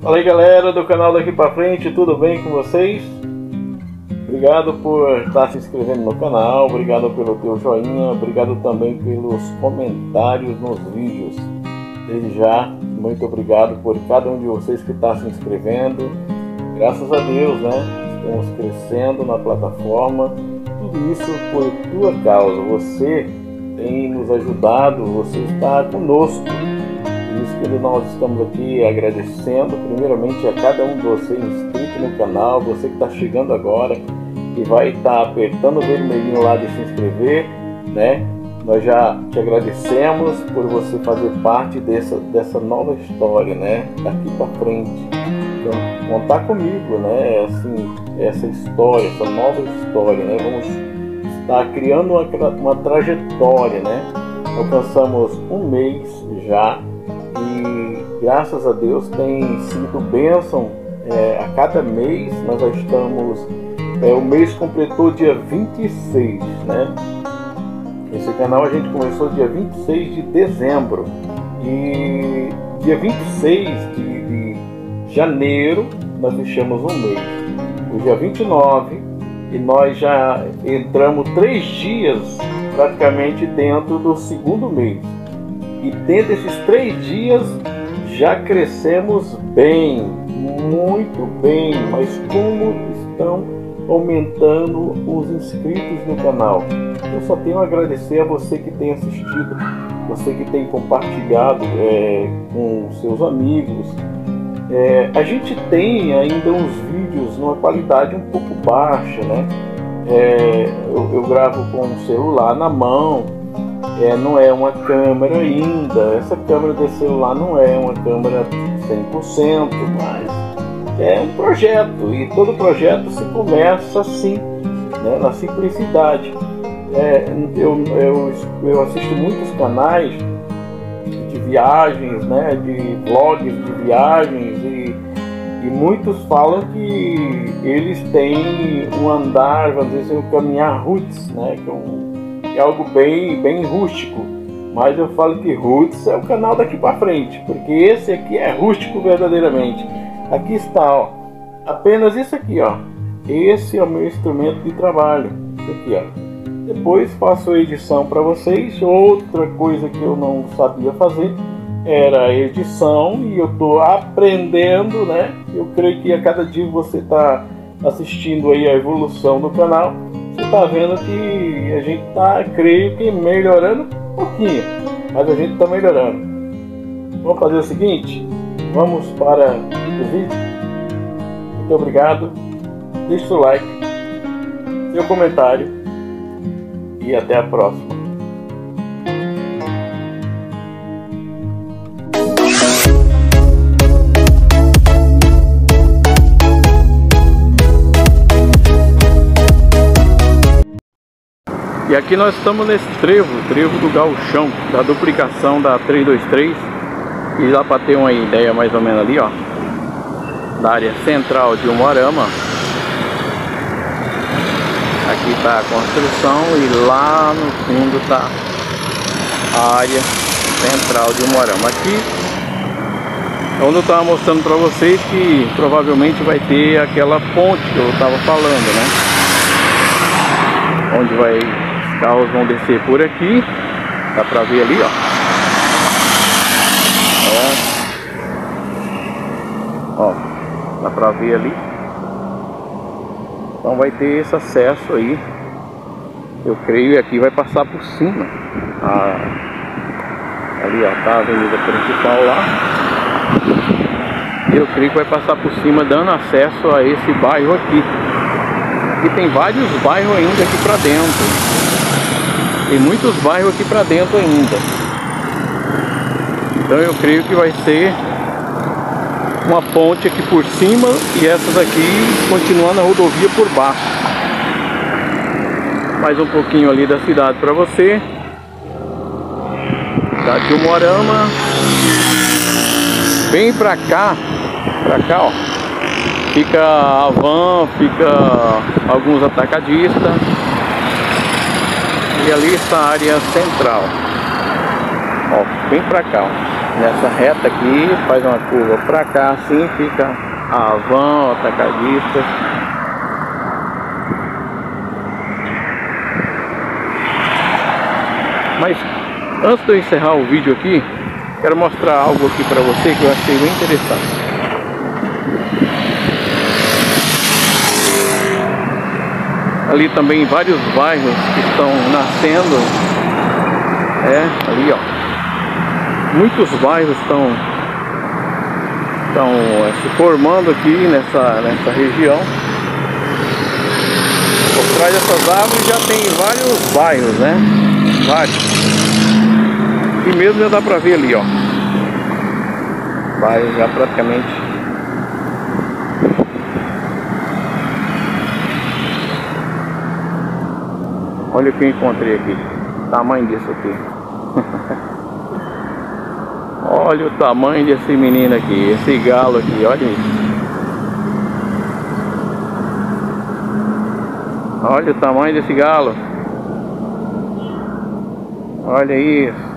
Fala aí galera do canal Daqui Pra Frente, tudo bem com vocês? Obrigado por estar se inscrevendo no canal, obrigado pelo teu joinha, obrigado também pelos comentários nos vídeos. Desde já, muito obrigado por cada um de vocês que está se inscrevendo. Graças a Deus, né? Estamos crescendo na plataforma. Tudo isso por tua causa. Você tem nos ajudado, você está conosco. Por isso que nós estamos aqui agradecendo primeiramente a cada um de vocês inscrito no canal, você que está chegando agora e vai estar apertando o vermelhinho lá de se inscrever, né? Nós já te agradecemos por você fazer parte dessa nova história, né? Daqui para frente. Então, contar comigo, né? Assim, essa história, essa nova história, né? Vamos estar criando uma trajetória, né? Alcançamos um mês já e graças a Deus tem sido bênção. A cada mês nós já estamos. O mês completou dia 26, né? Esse canal a gente começou dia 26 de dezembro e dia 26 de janeiro nós fechamos um mês. O dia 29 e nós já entramos 3 dias praticamente dentro do segundo mês. E dentro desses 3 dias já crescemos bem, muito bem, mas como estão aumentando os inscritos no canal. Eu só tenho a agradecer a você que tem assistido, você que tem compartilhado com seus amigos. A gente tem ainda uns vídeos numa qualidade um pouco baixa, né? Eu gravo com um celular na mão, não é uma câmera ainda. Essa câmera desse celular não é uma câmera 100%, mas é um projeto, e todo projeto se começa assim, né, na simplicidade. Eu assisto muitos canais de viagens, né, de vlogs de viagens, e muitos falam que eles têm um andar, vamos dizer assim, um caminhar roots, né, que é algo bem rústico. Mas eu falo que roots é o canal Daqui Pra Frente, porque esse aqui é rústico verdadeiramente. Aqui está, ó, apenas isso aqui, ó. Esse é o meu instrumento de trabalho. Isso aqui, ó. Depois faço a edição para vocês. Outra coisa que eu não sabia fazer era a edição, e eu tô aprendendo, né? Eu creio que a cada dia você tá assistindo aí a evolução do canal. Você tá vendo que a gente tá, creio que melhorando um pouquinho, mas a gente tá melhorando. Vamos fazer o seguinte, vamos para o vídeo. Muito obrigado, deixe seu like, seu comentário e até a próxima. E aqui nós estamos nesse trevo do Gauchão, da duplicação da 323. E dá para ter uma ideia mais ou menos ali, ó, da área central de Umuarama. Aqui está a construção e lá no fundo está a área central de Umuarama. Aqui é onde eu estava mostrando para vocês que provavelmente vai ter aquela ponte que eu estava falando, né? Onde os carros vão descer por aqui. Dá para ver ali, ó. Ó, dá pra ver ali. Então vai ter esse acesso aí. Eu creio que aqui vai passar por cima. Ali, ó, tá a avenida principal lá. Eu creio que vai passar por cima, dando acesso a esse bairro aqui. Aqui tem vários bairros ainda aqui pra dentro. Tem muitos bairros aqui pra dentro ainda. Então eu creio que vai ser uma ponte aqui por cima e essas aqui continuando a rodovia por baixo. Mais um pouquinho ali da cidade para você. Cidade de Umuarama. Bem pra cá, ó, fica a van, fica alguns atacadistas. E ali está a área central. Ó, bem pra cá, ó. nessa reta aqui, faz uma curva pra cá, assim fica a van, atacadista. Mas antes de eu encerrar o vídeo aqui, quero mostrar algo aqui pra você que eu achei bem interessante. Ali também vários bairros que estão nascendo. Ali ó. Muitos bairros estão se formando aqui nessa região. Por trás dessas árvores já tem vários bairros, né? Vários. E mesmo já dá pra ver ali, ó. Bairros já praticamente. Olha o que eu encontrei aqui. O tamanho disso aqui. Olha o tamanho desse menino aqui, esse galo aqui, olha isso. Olha o tamanho desse galo. Olha isso.